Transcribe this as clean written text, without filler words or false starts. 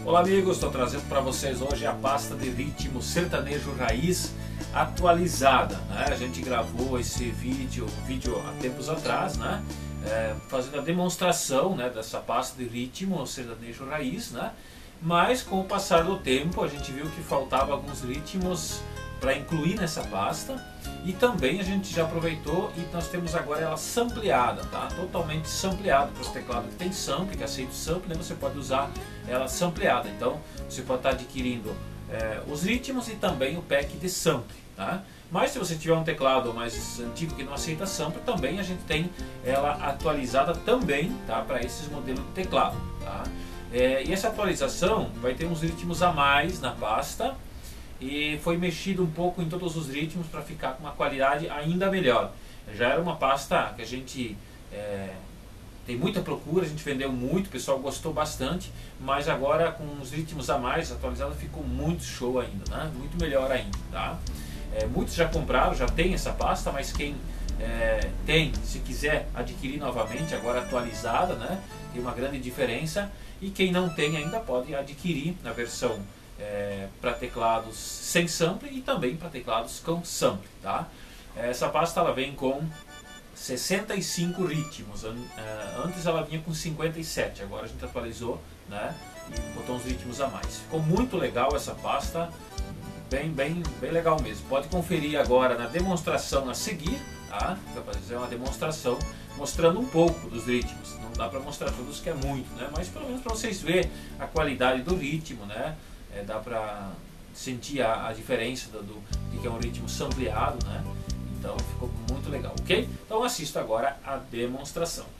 Olá amigos, estou trazendo para vocês hoje a pasta de ritmo sertanejo raiz atualizada, né? A gente gravou esse vídeo há tempos atrás, né? Fazendo a demonstração, né, dessa pasta de ritmo sertanejo raiz, né? Mas com o passar do tempo a gente viu que faltava alguns ritmos para incluir nessa pasta, e também a gente já aproveitou e nós temos agora ela sampleada, tá? Totalmente sampleada para os teclados que tem sample, que aceita o sample, né? Você pode usar ela sampleada, então você pode estar adquirindo os ritmos e também o pack de sample, tá? Mas se você tiver um teclado mais antigo que não aceita sample, também a gente tem ela atualizada também, tá? Para esses modelos de teclado, tá? E essa atualização vai ter uns ritmos a mais na pasta, e foi mexido um pouco em todos os ritmos para ficar com uma qualidade ainda melhor. Já era uma pasta que a gente tem muita procura, a gente vendeu muito, o pessoal gostou bastante, mas agora com os ritmos a mais atualizados ficou muito show ainda, né? Muito melhor ainda, tá? Muitos já compraram, já tem essa pasta, mas quem tem, se quiser adquirir novamente, agora atualizada, né? Tem uma grande diferença, e quem não tem ainda pode adquirir na versão para teclados sem sample e também para teclados com sample, tá? Essa pasta ela vem com 65 ritmos, antes ela vinha com 57, agora a gente atualizou, né, e botou uns ritmos a mais. Ficou muito legal essa pasta, bem legal mesmo. Pode conferir agora na demonstração a seguir, tá? Vai fazer uma demonstração mostrando um pouco dos ritmos. Não dá para mostrar todos, que é muito, né? Mas pelo menos para vocês verem a qualidade do ritmo, né? Dá para sentir a diferença do que é um ritmo sampleado, né? Então ficou muito legal, ok? Então assista agora a demonstração.